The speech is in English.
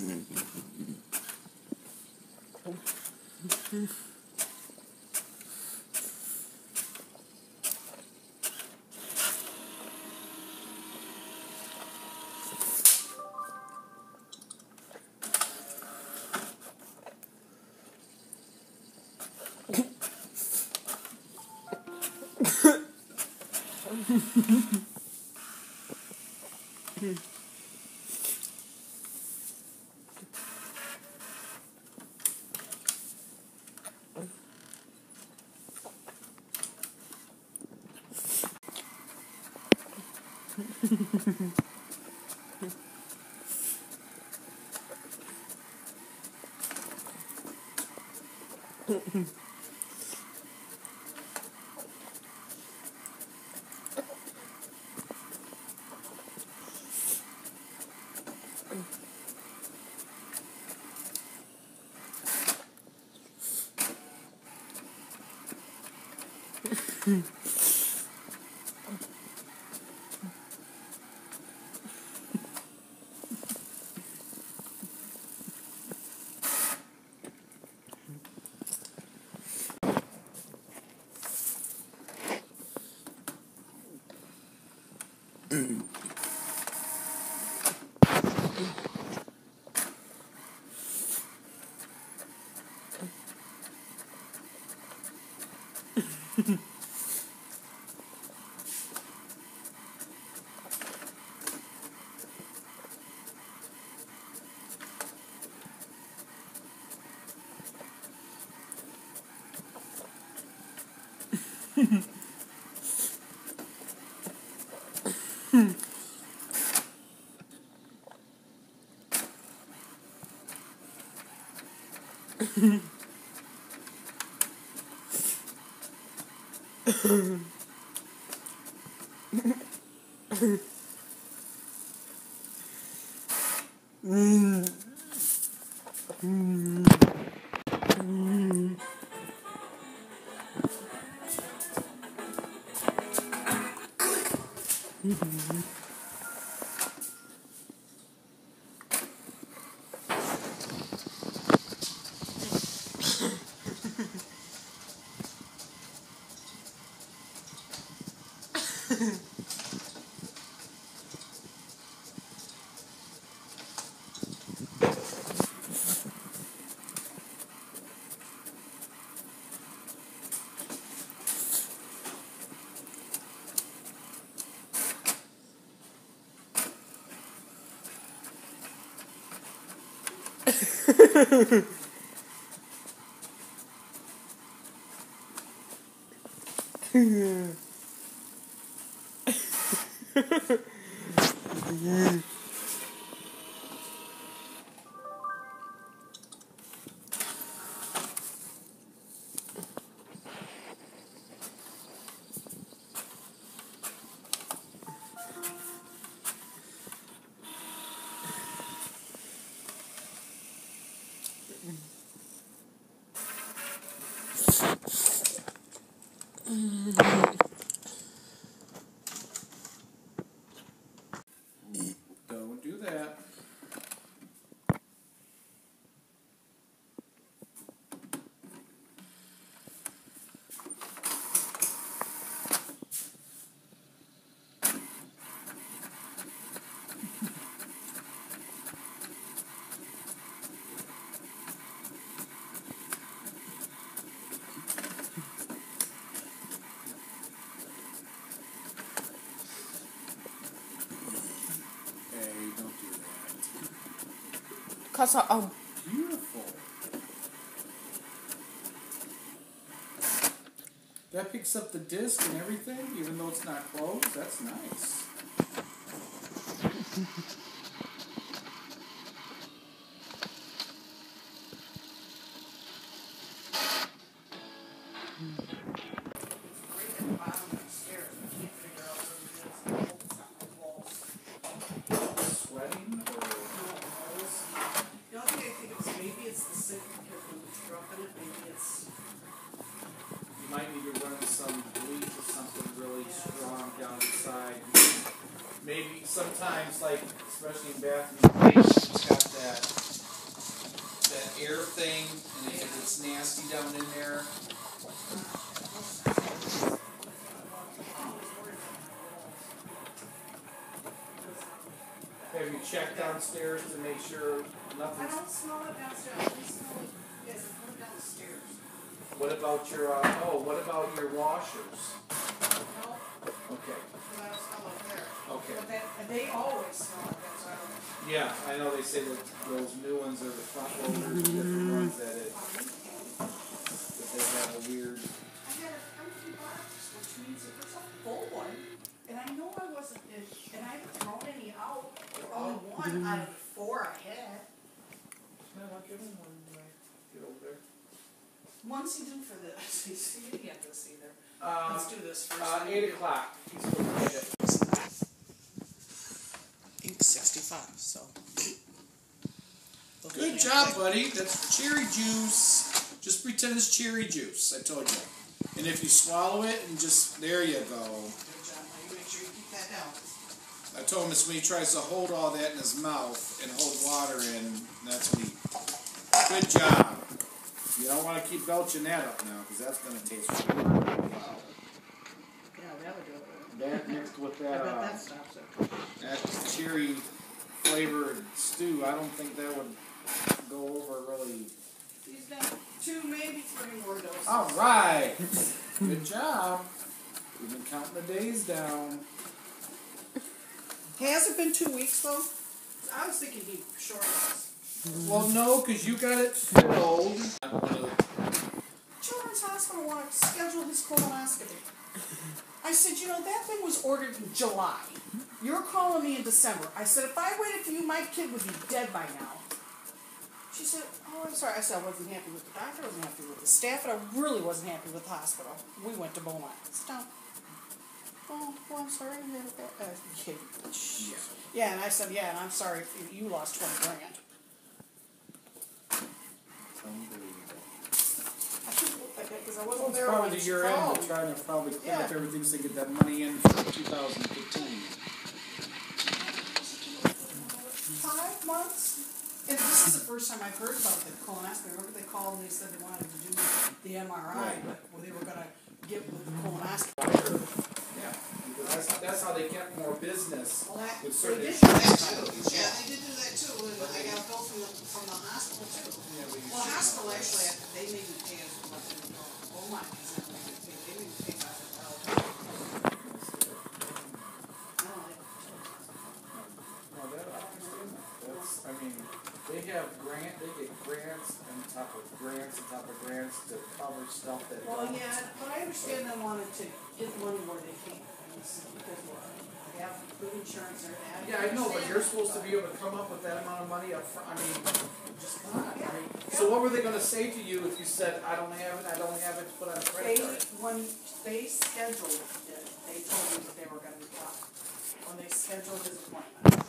Don't do that. Cause Beautiful. That picks up the disc and everything, even though it's not closed. That's nice. Sweating or The only thing I think is maybe it's the sink because when we drop in it, maybe it's. you might need to run some bleach or something really strong down the side. Maybe sometimes, like especially in bathroom, it's got that air thing, and if it's nasty down in there. Have you checked downstairs to make sure I nothing's... don't smell it downstairs, I only smell it, yes, I put it downstairs. What about your, what about your washers? No, Okay, because I don't smell it there. okay. But and they always smell like that, so I don't. Yeah, I know they say that those new ones are the front loaders, the different ones that they have a weird... I had an empty box, which means it was a full one, and I know I wasn't, and I haven't thrown any out. Only one out of the 4 I had. No, I'll give them one when I get over there. One's he due for the, see, you didn't get this either. Um, Let's do this first. 8 o'clock. He's supposed to get it. Ink 65, so. Good job, buddy. That's cherry juice. Just pretend it's cherry juice. I told you. And if you swallow it, and just there you go. Good job. Now you make sure you keep that down. I told him it's when he tries to hold all that in his mouth and hold water in. That's when he. Good job. You don't want to keep belching that up now, because that's going to taste really wow. Yeah, that would do it. That mixed with I that, bet that stops it. That cherry flavored stew, I don't think that would go over really. He's done 2, maybe 3 more doses. All right. Good job. We've been counting the days down. Has it been 2 weeks though? I was thinking he'd shorten this. Well, no, because you got it filled. Children's Hospital wanted to schedule his colonoscopy. I said, you know, that thing was ordered in July. You're calling me in December. I said, if I waited for you, my kid would be dead by now. She said, oh, I'm sorry. I said, I wasn't happy with the doctor, I wasn't happy with the staff, and I really wasn't happy with the hospital. We went to Beaumont. Stop. Oh, well, I'm sorry. Yeah, and I said, yeah, and I'm sorry if you lost 20 grand. I couldn't look like that because I wasn't It's there probably when the she year end. called. We're trying to probably clean up Yeah. everything so they get that money in for 2015. 5 months? And this is the first time I've heard about the colonoscopy. Remember they called and they said they wanted to do the MRI, but they were going to get with the colonoscopy. Yeah, because that's how they get more business. Well, that, With they certain did do that insurance too. Yeah, they did do that too. And I got a bill from the hospital too. Well, hospital actually, they made me pay as much as Beaumont, because they made me pay $500. No, that, I understand that. That's, I mean, they get grants on top of grants on top of grants to cover stuff that. Well, yeah, but I understand they wanted to get money where they can. Because they have good insurance and everything. Yeah, I know, but you're supposed to be able to come up with that amount of money up front. I mean, just come on. I mean, so what were they gonna say to you if you said, I don't have it to put on a credit card? When they scheduled it, they told me that they were gonna be done. When they scheduled his appointment.